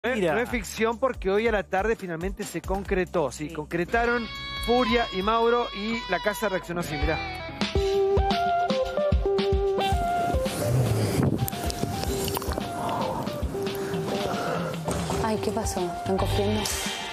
No es ficción porque hoy a la tarde finalmente se concretó. Sí, concretaron Furia y Mauro y la casa reaccionó así, mirá. Ay, ¿qué pasó? ¿Están cogiendo?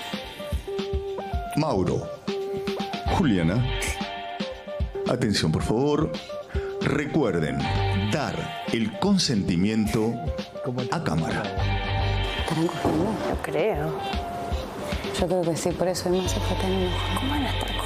Mauro, Juliana, atención por favor. Recuerden dar el consentimiento a cámara. ¿Estarán cogiendo? Yo creo. Yo creo que sí, por eso además se fue tan enojado. ¿Cómo van a estar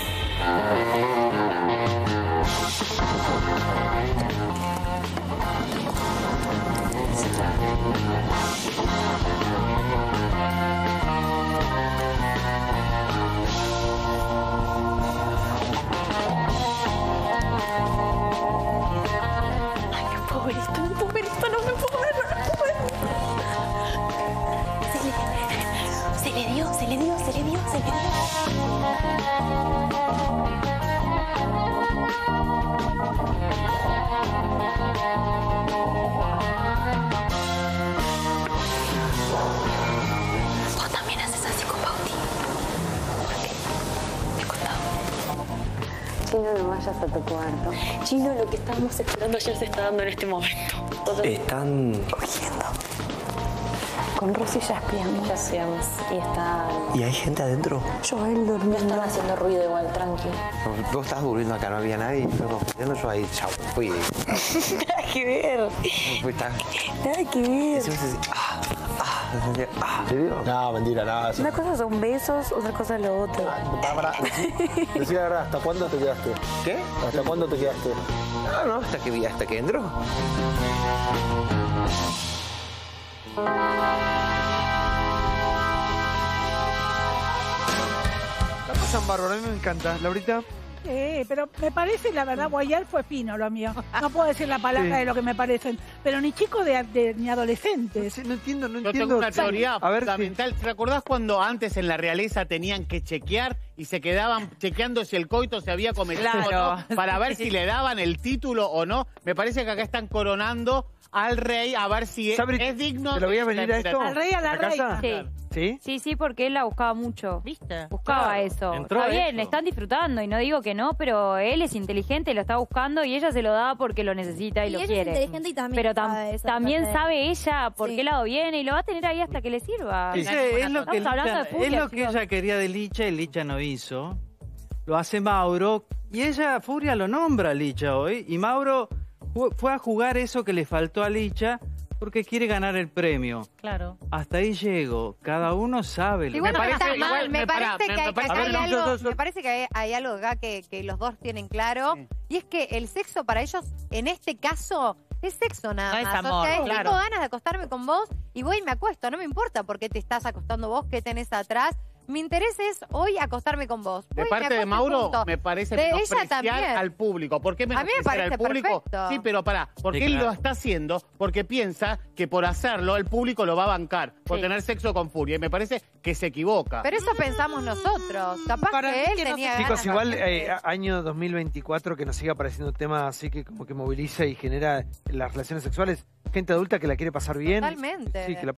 no me puedo ver esto, no me puedo ver. Se le dio. Vos también haces así con Bauti. ¿Qué? Me contado. Chino, no vayas a tu cuarto. Chino, lo que estábamos esperando ya se está dando en este momento. Están Cogiendo. Con Rosy ya espiamos. Ya hacíamos. Y está... ¿Y hay gente adentro? Joel durmiendo. Están haciendo ruido igual, tranqui. Vos estás durmiendo acá, no había nadie. Yo ahí, chao. Fui. Nada que ver. Fui tan... Nada que ver. ¿Te digo? No, mentira, nada. Una cosa son besos, otra cosa es lo otro. Decí la verdad, ¿hasta cuándo te quedaste? ¿Qué? ¿Hasta cuándo te quedaste? No, hasta que entró. La pasan bárbaro, a mí me encanta. Laurita. Pero me parece, la verdad, Guayar fue fino lo mío. No puedo decir la palabra Sí. de lo que me parecen. Pero ni chicos ni adolescentes. No entiendo. Yo tengo una teoría A ver, fundamental. ¿Te acordás cuando antes en la realeza tenían que chequear y se quedaban chequeando si el coito se había cometido o no, para ver si le daban el título o no? Me parece que acá están coronando al rey a ver si Sabri, es digno. ¿te lo voy a venir a esto? Al rey, a la casa? reina. ¿Sí? Sí, porque él la buscaba mucho. ¿Viste? Buscaba Claro, eso. entró Está a bien, eso. le están disfrutando y no digo que no, pero él es inteligente, lo está buscando y ella se lo da porque lo necesita y lo ella quiere. es inteligente y también Pero sabe eso, también aparte de- sabe ella por Sí. qué lado viene y lo va a tener ahí hasta que le sirva. Es lo que, Estamos hablando de Licha, Furia, es lo que chicos. ella quería de Licha y Licha no hizo. Lo hace Mauro y ella, Furia, lo nombra a Licha hoy. Y Mauro fue a jugar eso que le faltó a Licha porque quiere ganar el premio. Claro. Hasta ahí llego. Cada uno sabe. Igual no está mal, me parece que hay algo acá que los dos tienen claro, y es que el sexo para ellos, en este caso, es sexo nada No es más. amor, O sea, claro. tengo ganas de acostarme con vos y voy y me acuesto, no me importa por qué te estás acostando vos, qué tenés atrás. Mi interés es hoy acostarme con vos. De Voy y parte me de acuesto y Mauro punto. me parece De ella menospreciar también. al público. ¿Por qué A mí me menospreciar al parece público? perfecto. Sí, pero pará, porque Sí, él claro. lo está haciendo porque piensa que por hacerlo el público lo va a bancar por Sí. tener sexo con Furia. Y me parece que se equivoca. Pero eso pensamos nosotros. Capaz Para mí que él que no tenía se- ganas. Chicos, igual también. año 2024 que nos siga apareciendo tema así que como que moviliza y genera las relaciones sexuales. Gente adulta que la quiere pasar bien. Totalmente. Sí, que la